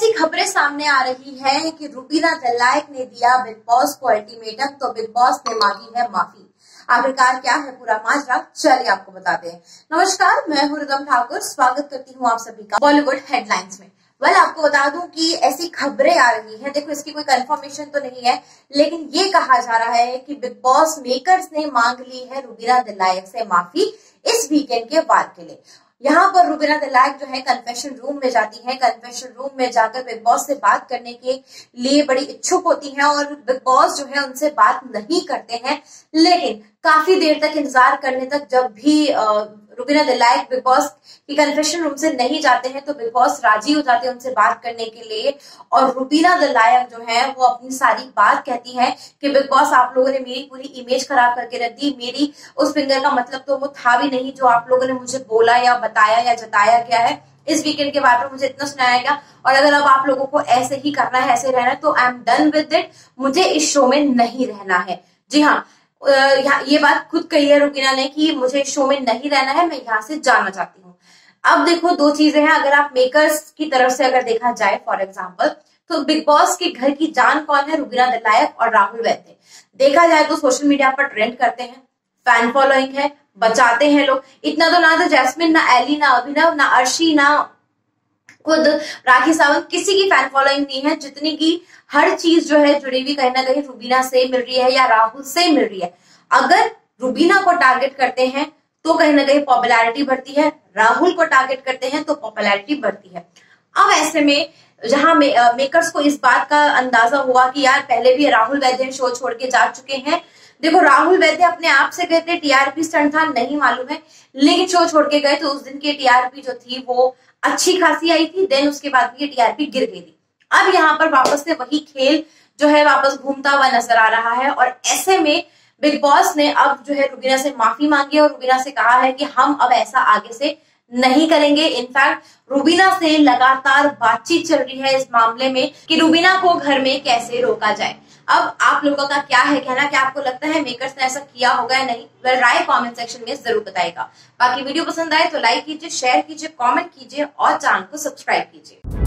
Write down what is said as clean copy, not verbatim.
ऐसी खबरें सामने आ रही है कि रुबीना दलाइक ने दिया बिग बॉस को अल्टीमेटम, तो बिग बॉस ने मांगी है माफी। आखिरकार क्या है पूरा माजरा, चलिए आपको बताते हैं। नमस्कार, मैं हूं रिदम ठाकुर, स्वागत करती हूं आप सभी का बॉलीवुड हेडलाइंस में। आपको बता दूं कि ऐसी खबरें आ रही हैं, देखो इसकी कोई कंफर्मेशन तो नहीं है, लेकिन ये कहा जा रहा है कि बिग बॉस मेकर्स ने मांग ली है रुबीना दलाइक से माफी इस वीकेंड के बाद के लिए। यहाँ पर रुबीना दलाइक जो है कन्फेशन रूम में जाती है, कन्फेशन रूम में जाकर बिग बॉस से बात करने के लिए बड़ी इच्छुक होती हैं और बिग बॉस जो है उनसे बात नहीं करते हैं। लेकिन काफी देर तक इंतजार करने तक जब भी रुबीना दलाइक बिग बॉस की कन्फेशन रूम से नहीं जाते हैं तो बिग बॉस राजी हो जाते हैं उनसे बात करने के लिए। और रुबीना दलाइक जो है वो अपनी सारी बात कहती है कि बिग बॉस आप लोगों ने मेरी पूरी इमेज खराब करके रख दी, मेरी उस फिंगर का मतलब तो वो था भी नहीं जो आप लोगों ने मुझे बोला या बताया या जताया क्या है। इस वीकेंड के बारे में मुझे इतना सुनाया गया और अगर अब आप लोगों को ऐसे ही करना है, ऐसे रहना है, तो I am done with it, मुझे इस शो में नहीं रहना है। जी हाँ, ये बात खुद कही है रुबीना ने कि मुझे शो में नहीं रहना है, मैं यहाँ से जाना चाहती हूँ। अब देखो दो चीजें हैं, अगर आप मेकर्स की तरफ से अगर देखा जाए फॉर एग्जांपल, तो बिग बॉस के घर की जान कौन है? रुबीना दलाइक और राहुल वैद्य। देखा जाए तो सोशल मीडिया पर ट्रेंड करते हैं, फैन फॉलोइंग है, बचाते हैं लोग। इतना तो ना तो जैस्मिन, ना एली, ना अभिनव, ना अर्शी, ना खुद राखी सावंत, किसी की फैन फॉलोइंग नहीं है जितनी की हर चीज जो है जुड़ी हुई कहीं ना कहीं रुबीना से मिल रही है या राहुल से मिल रही है। अगर रुबीना को टारगेट करते हैं तो कहीं ना कहीं पॉपुलैरिटी बढ़ती है, राहुल को टारगेट करते हैं तो पॉपुलैरिटी बढ़ती है। अब ऐसे में जहां मेकर्स को इस बात का अंदाजा हुआ कि यार पहले भी राहुल वैद्य शो छोड़ के जा चुके हैं। देखो राहुल वैद्य अपने आप से कहते टीआरपी स्टंट था नहीं मालूम है, लेकिन शो छोड़ के गए तो उस दिन की टीआरपी जो थी वो अच्छी खासी आई थी, देन उसके बाद की टीआरपी गिर गई थी। अब यहाँ पर वापस से वही खेल जो है वापस घूमता हुआ नजर आ रहा है और ऐसे में बिग बॉस ने अब जो है रुबीना से माफी मांगी और रुबीना से कहा है कि हम अब ऐसा आगे से नहीं करेंगे। इनफैक्ट रुबीना से लगातार बातचीत चल रही है इस मामले में कि रुबीना को घर में कैसे रोका जाए। अब आप लोगों का क्या है कहना, क्या आपको लगता है मेकर्स ने ऐसा किया होगा या नहीं? राय कमेंट सेक्शन में जरूर बताएगा। बाकी वीडियो पसंद आए तो लाइक कीजिए, शेयर कीजिए, कमेंट कीजिए और चैनल को सब्सक्राइब कीजिए।